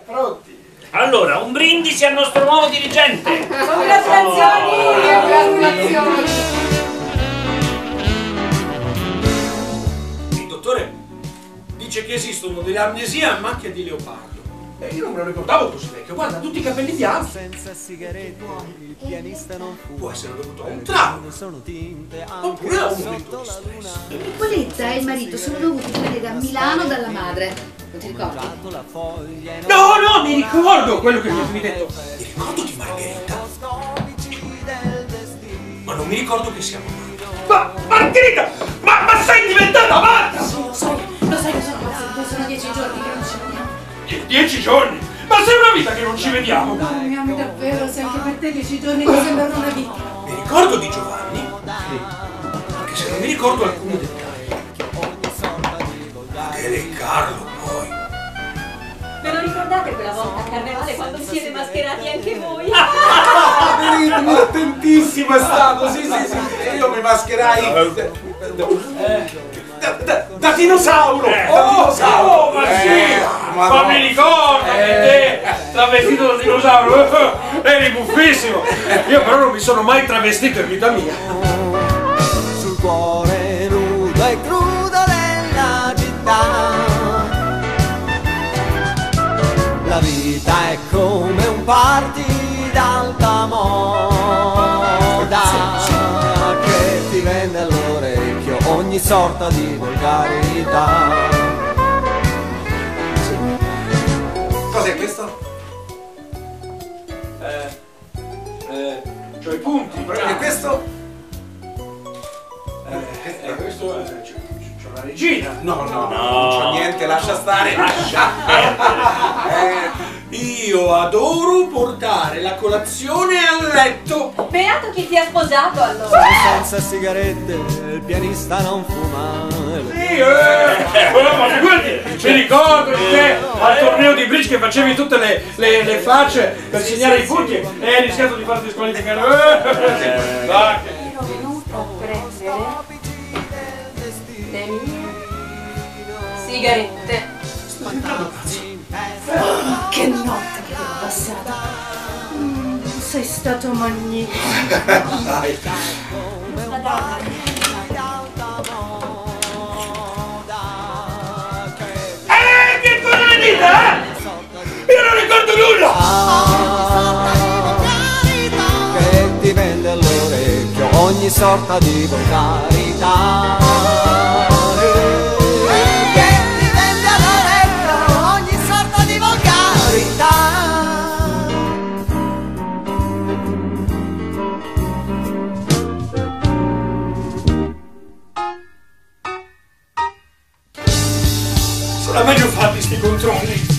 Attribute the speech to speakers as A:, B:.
A: Pronti?
B: Allora, un brindisi al nostro nuovo dirigente.
C: Congratulazioni! Congratulazioni!
A: Il dottore dice che esistono delle amnesie a macchia di leopardo. E io non me lo ricordavo così vecchio. Guarda, tutti i capelli bianchi.
D: Senza sigarette, il pianista non fuma.
A: Può essere dovuto a un trauma.
D: Sono tinte
A: Oppure a un momento di stress.
C: Nicoletta e il marito sono dovuti venire da Milano dalla madre. Non ti ricordi?
A: No, mi ricordo quello che mi avevi detto. Mi ricordo di Margherita. Ma non mi ricordo che siamo amati. Ma Margherita! Ma sei diventata matta!
C: Lo sai che sono pazzo, sono 10 giorni che non ci vediamo.
A: 10 giorni? Ma sei una vita che non ci vediamo!
C: No, mi ami davvero, se anche per te 10 giorni mi sembrano una vita.
A: Mi ricordo di Giovanni, anche se non mi ricordo alcuni dettagli. Adele e Carlo, poi.
E: Ve lo ricordate quella volta a Carnevale quando vi siete mascherati anche voi?
F: Attentissimo è stato, sì. Io mi mascherai da dinosauro!
A: Oh, ma sì! Ma mi ricordo che te, travestito da dinosauro, eri buffissimo! Io però non mi sono mai travestito in vita mia!
D: Sul cuore nudo e crudo della città. La vita è come un party d'alta moda che ti vende all'orecchio ogni sorta di volgarità.
F: Cos'è questo?
A: C'ho i punti,
F: E questo?
A: questo c'è la regina!
F: No, non c'ho niente, lascia stare. Io adoro portare la colazione a letto.
E: Beato chi ti ha sposato allora!
D: Senza sigarette il pianista non fuma.
A: Ma figurati, mi ricordo di te al torneo di bridge che facevi tutte le facce per segnare i punti e hai rischiato di farti squalificare.
E: Ero venuto a prendere le mie sigarette.
C: Che notte che abbiamo passato. Sei stato magnifico.
A: Che cosa ne dite, Io non ricordo nulla!
D: Che ti vende all'orecchio ogni sorta di volgarità. Che ti vende all'orecchio ogni sorta di volgarità.
A: Sarà meglio farli sti controlli.